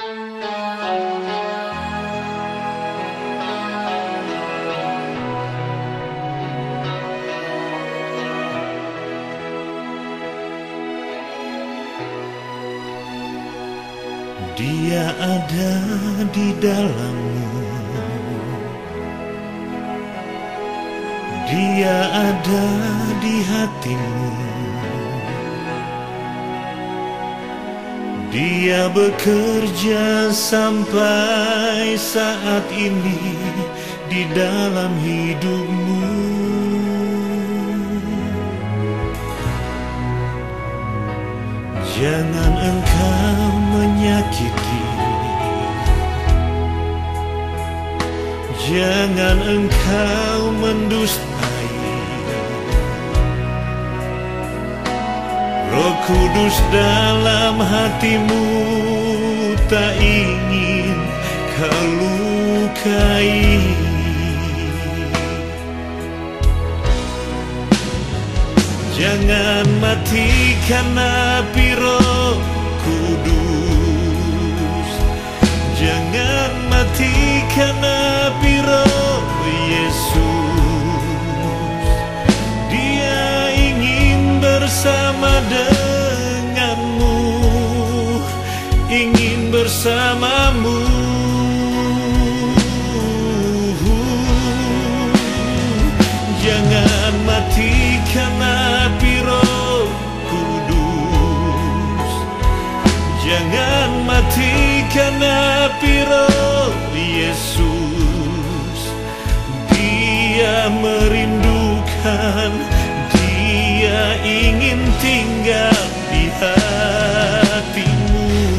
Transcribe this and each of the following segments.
Dia ada di dalammu, Dia ada di hatimu. Dia bekerja sampai saat ini di dalam hidupmu. Jangan engkau menyakiti, jangan engkau mendustai. Roh Kudus dalam hatimu tak ingin kau lukai. Jangan matikan api Roh Kudus, jangan matikan api Roh Yesus. Dia ingin bersama denganmu, ingin bersamamu. Jangan matikan api Roh Kudus, jangan matikan api Roh Yesus. Dia merindukan, Dia ingin tinggal di hatimu.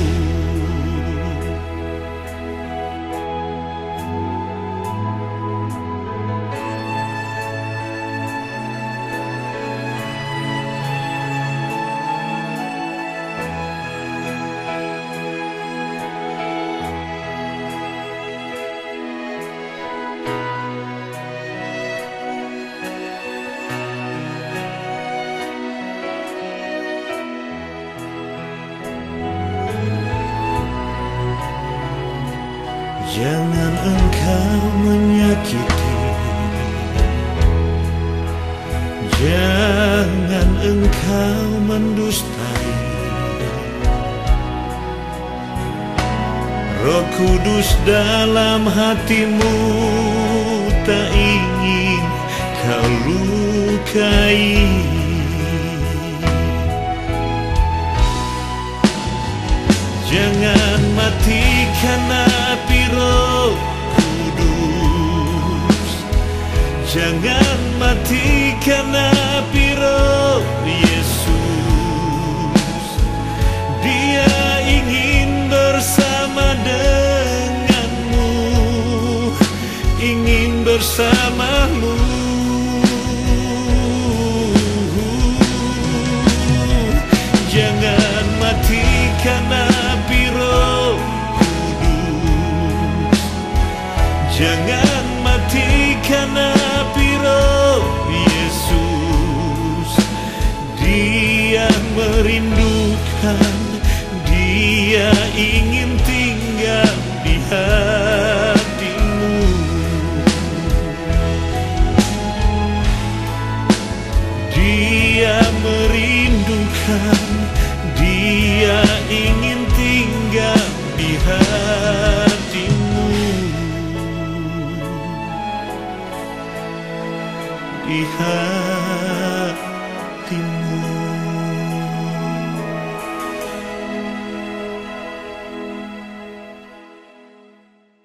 Jangan engkau menyakiti, jangan engkau mendustai. Roh Kudus dalam hatimu tak ingin kau lukai. Jangan matikan api Roh Kudus, jangan matikan api Roh Yesus. Dia ingin bersama denganmu, ingin bersamamu. Jangan matikan api Roh Kudus, jangan matikan api Roh Yesus. Dia merindukan, Dia ingin tinggal di hatimu. Dia merindukan, Dia ingin tinggal di hatimu, di hatimu.